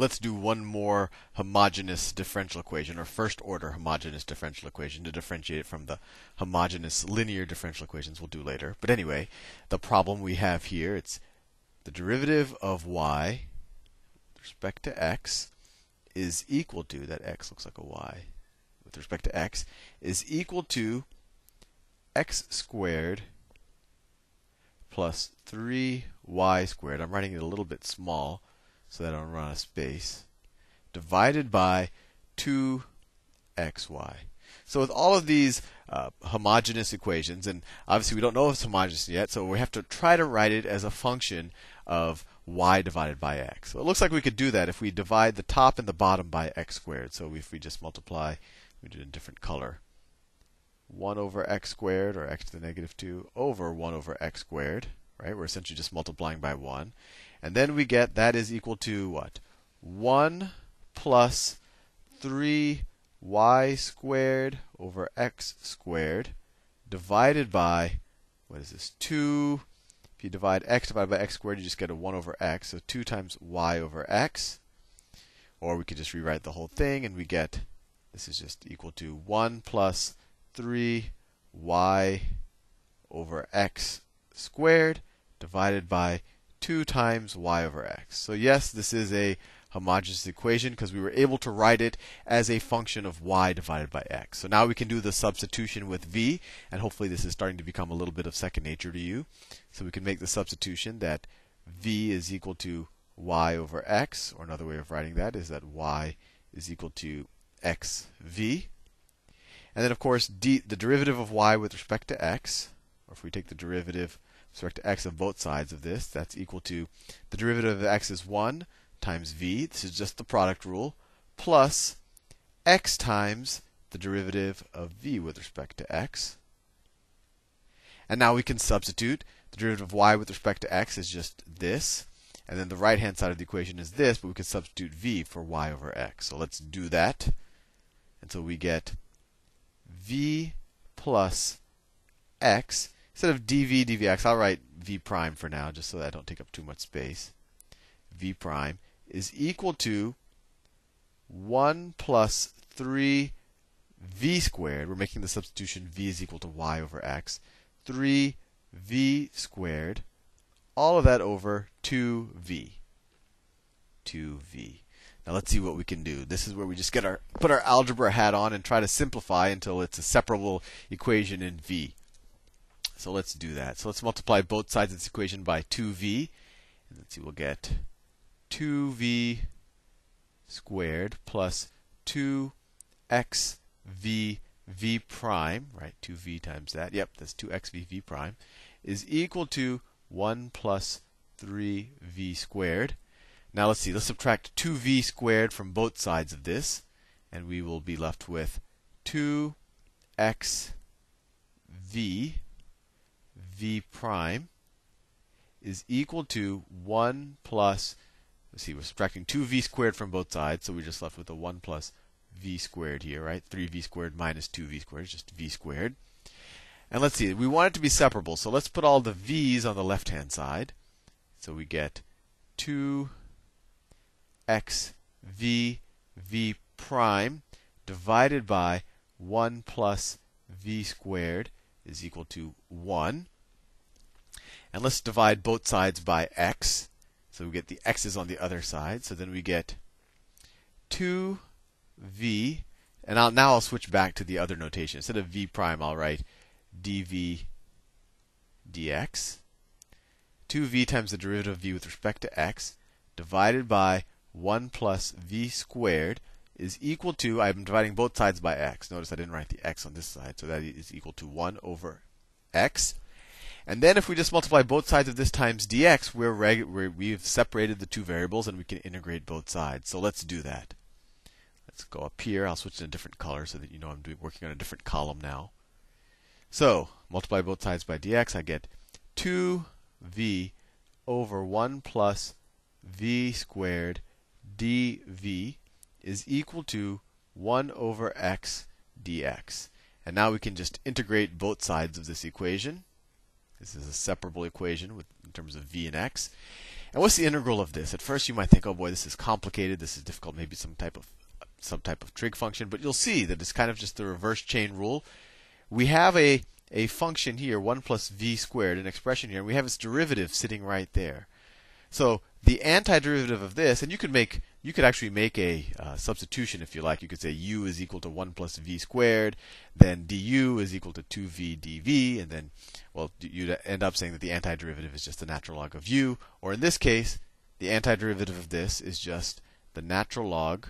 let's do one more homogeneous differential equation, or first order homogeneous differential equation, to differentiate it from the homogeneous linear differential equations we'll do later. But anyway, the problem we have here, it's the derivative of y with respect to x is equal to, that x looks like a y, with respect to x, is equal to x squared plus 3y squared. I'm writing it a little bit small so that I don't run out of space, divided by 2xy. So with all of these homogeneous equations, and obviously we don't know if it's homogeneous yet, so we have to try to write it as a function of y divided by x. So it looks like we could do that if we divide the top and the bottom by x squared. So if we just multiply, we do it in a different color. 1 over x squared, or x to the negative 2, over 1 over x squared. Right? We're essentially just multiplying by 1. And then we get that is equal to what? 1 plus 3y squared over x squared divided by, what is this, 2. If you divide x divided by x squared, you just get a 1 over x. So 2 times y over x. Or we could just rewrite the whole thing, and we get, this is just equal to 1 plus 3y over x squared divided by 2 times y over x. So yes, this is a homogeneous equation because we were able to write it as a function of y divided by x. So now we can do the substitution with v, and hopefully this is starting to become a little bit of second nature to you. So we can make the substitution that v is equal to y over x, or another way of writing that is that y is equal to xv. And then, of course, the derivative of y with respect to x, or if we take the derivative with respect to x of both sides of this, that's equal to the derivative of x is 1 times v. This is just the product rule, plus x times the derivative of v with respect to x. And now we can substitute. The derivative of y with respect to x is just this. And then the right-hand side of the equation is this, but we can substitute v for y over x. So let's do that. And so we get v plus x. Instead of dv dvx, I'll write v prime for now, just so that I don't take up too much space. V prime is equal to 1 plus 3v squared. We're making the substitution v is equal to y over x. 3v squared. All of that over 2v. 2v. Now let's see what we can do. This is where we just put our algebra hat on and try to simplify until it's a separable equation in v. So let's do that. So let's multiply both sides of this equation by 2v. And let's see, we'll get 2v squared plus 2xv v prime, right? 2v times that. Yep, that's 2xv v prime, is equal to 1 plus 3v squared. Now let's see, let's subtract 2v squared from both sides of this, and we will be left with 2xv v prime is equal to 1 plus, let's see, we're subtracting 2v squared from both sides, so we're just left with a 1 plus v squared here, right? 3v squared minus 2v squared is just v squared. And let's see, we want it to be separable, so let's put all the v's on the left-hand side. So we get 2xv v prime divided by 1 plus v squared is equal to 1. And let's divide both sides by x. So we get the x's on the other side. So then we get 2v. And now I'll switch back to the other notation. Instead of v prime, I'll write dv dx. 2v times the derivative of v with respect to x divided by 1 plus v squared is equal to, I'm dividing both sides by x. Notice I didn't write the x on this side, so that is equal to 1 over x. And then if we just multiply both sides of this times dx, we've separated the two variables and we can integrate both sides. So let's do that. Let's go up here. I'll switch to a different color so that you know I'm working on a different column now. So multiply both sides by dx, I get 2v over 1 plus v squared dv is equal to 1 over x dx. And now we can just integrate both sides of this equation. This is a separable equation in terms of v and x. And what's the integral of this? At first you might think, oh boy, this is complicated, this is difficult, maybe some type of trig function, but you'll see that it's kind of just the reverse chain rule. We have a function here, 1 plus v squared, an expression here, and we have its derivative sitting right there. So the antiderivative of this, and you could actually make a substitution if you like. You could say u is equal to 1 plus v squared, then du is equal to 2v dv, and then, well, you'd end up saying that the antiderivative is just the natural log of u, or in this case, the antiderivative of this is just the natural log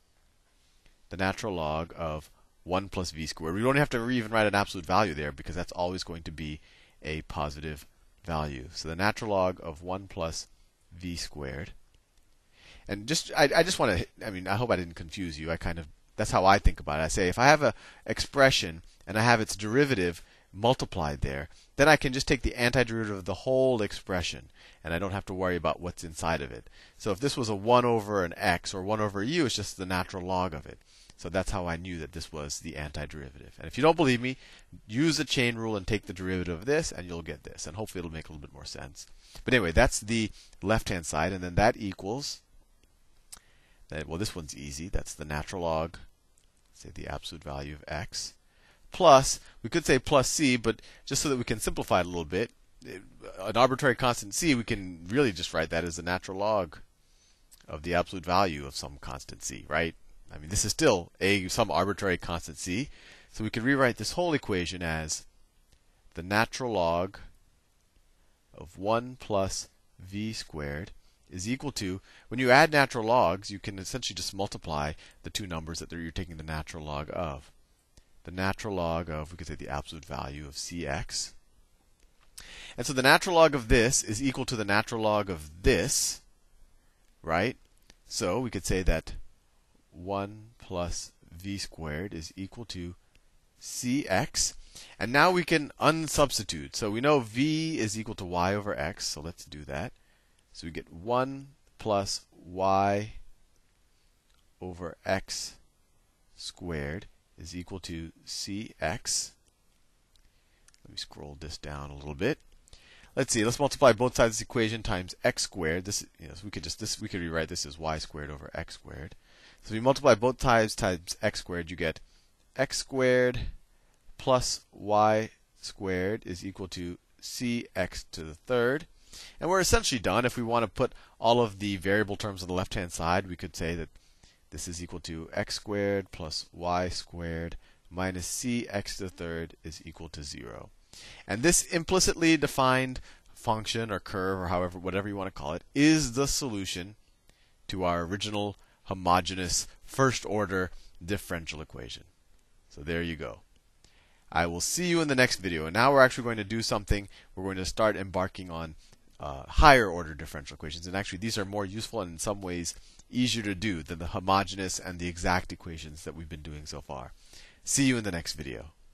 of 1 plus v squared. We don't have to even write an absolute value there because that's always going to be a positive value. So the natural log of 1 plus v squared. And I just want to, I hope I didn't confuse you. That's how I think about it. I say if I have an expression and I have its derivative multiplied there, then I can just take the antiderivative of the whole expression, and I don't have to worry about what's inside of it. So if this was a 1 over an x or 1 over u, it's just the natural log of it. So that's how I knew that this was the antiderivative. And if you don't believe me, use the chain rule and take the derivative of this, and you'll get this. And hopefully it'll make a little bit more sense. But anyway, that's the left-hand side, and then that equals, well, this one's easy. That's the natural log, say the absolute value of x, plus, we could say plus c, but just so that we can simplify it a little bit, an arbitrary constant c, we can really just write that as the natural log of the absolute value of some constant c, right? This is still some arbitrary constant c. So we could rewrite this whole equation as the natural log of 1 plus v squared is equal to, when you add natural logs, you can essentially just multiply the two numbers that you're taking the natural log of. The natural log of, we could say the absolute value of cx. And so the natural log of this is equal to the natural log of this, right? So we could say that 1 plus v squared is equal to cx. And now we can unsubstitute. So we know v is equal to y over x, so let's do that. So we get 1 plus y over x squared is equal to cx. Let me scroll this down a little bit. Let's see. Let's multiply both sides of this equation times x squared. So we could rewrite this as y squared over x squared. So if you multiply both sides times x squared, you get x squared plus y squared is equal to cx to the third. And we're essentially done. If we want to put all of the variable terms on the left-hand side, we could say that this is equal to x squared plus y squared minus cx to the third is equal to 0. And this implicitly defined function or curve or whatever you want to call it is the solution to our original homogeneous first-order differential equation. So there you go. I will see you in the next video. And now we're actually going to do something. We're going to start embarking on higher order differential equations. And actually, these are more useful and in some ways easier to do than the homogeneous and the exact equations that we've been doing so far. See you in the next video.